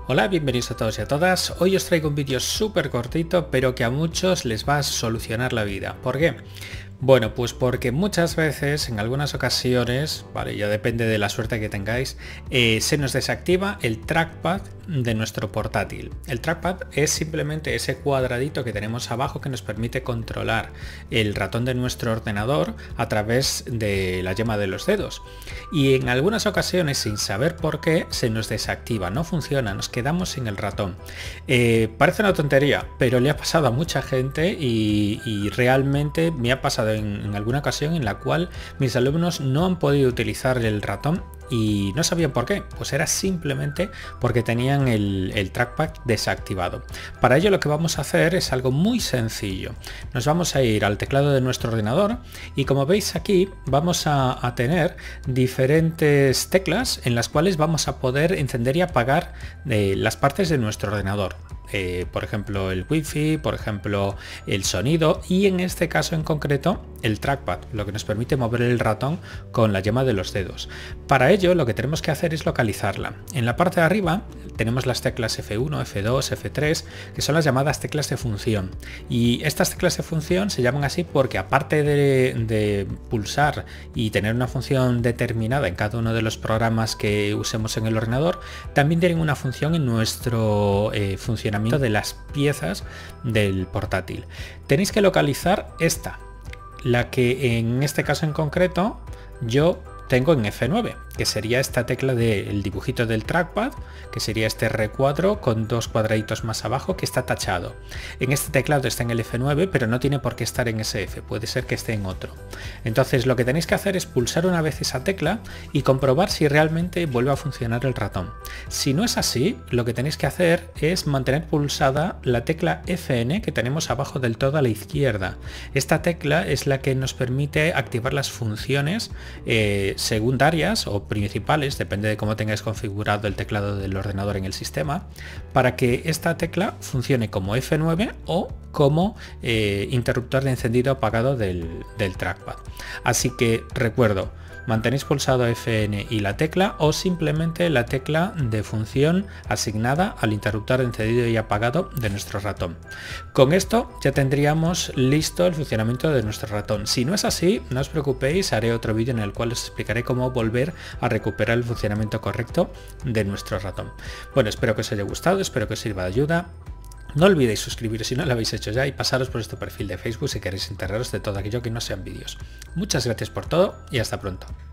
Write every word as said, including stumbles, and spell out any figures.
Hola, bienvenidos a todos y a todas. Hoy os traigo un vídeo súper cortito, pero que a muchos les va a solucionar la vida. ¿Por qué? Bueno, pues porque muchas veces, en algunas ocasiones, vale, ya depende de la suerte que tengáis, eh, se nos desactiva el trackpad de nuestro portátil. El trackpad es simplemente ese cuadradito que tenemos abajo que nos permite controlar el ratón de nuestro ordenador a través de la yema de los dedos. Y en algunas ocasiones, sin saber por qué, se nos desactiva, no funciona, nos quedamos sin el ratón. Eh, parece una tontería, pero le ha pasado a mucha gente y, y realmente me ha pasado en, en alguna ocasión en la cual mis alumnos no han podido utilizar el ratón y no sabían por qué, pues era simplemente porque tenían el, el trackpad desactivado. Para ello lo que vamos a hacer es algo muy sencillo. Nos vamos a ir al teclado de nuestro ordenador y como veis aquí vamos a, a tener diferentes teclas en las cuales vamos a poder encender y apagar eh, las partes de nuestro ordenador. Eh, por ejemplo el wifi, por ejemplo el sonido y en este caso en concreto el trackpad, lo que nos permite mover el ratón con la yema de los dedos. Para ello lo que tenemos que hacer es localizarla. En la parte de arriba tenemos las teclas F uno, F dos, F tres, que son las llamadas teclas de función, y estas teclas de función se llaman así porque aparte de, de pulsar y tener una función determinada en cada uno de los programas que usemos en el ordenador, también tienen una función en nuestro eh, funcionamiento de las piezas del portátil. Tenéis que localizar esta, la que en este caso en concreto yo tengo en F nueve, que sería esta tecla del dibujito del trackpad, que sería este recuadro con dos cuadraditos más abajo que está tachado. En este teclado está en el F nueve, pero no tiene por qué estar en ese F, puede ser que esté en otro. Entonces lo que tenéis que hacer es pulsar una vez esa tecla y comprobar si realmente vuelve a funcionar el ratón. Si no es así, lo que tenéis que hacer es mantener pulsada la tecla F N que tenemos abajo del todo a la izquierda. Esta tecla es la que nos permite activar las funciones eh, secundarias o principales, depende de cómo tengáis configurado el teclado del ordenador en el sistema, para que esta tecla funcione como F nueve o como eh, interruptor de encendido apagado del, del trackpad. Así que recuerdo, mantenéis pulsado F N y la tecla o simplemente la tecla de función asignada al interruptor de encendido y apagado de nuestro ratón. Con esto ya tendríamos listo el funcionamiento de nuestro ratón. Si no es así, no os preocupéis, haré otro vídeo en el cual os explicaré cómo volver a recuperar el funcionamiento correcto de nuestro ratón. Bueno, espero que os haya gustado, espero que os sirva de ayuda. No olvidéis suscribiros si no lo habéis hecho ya y pasaros por este perfil de Facebook si queréis enteraros de todo aquello que no sean vídeos. Muchas gracias por todo y hasta pronto.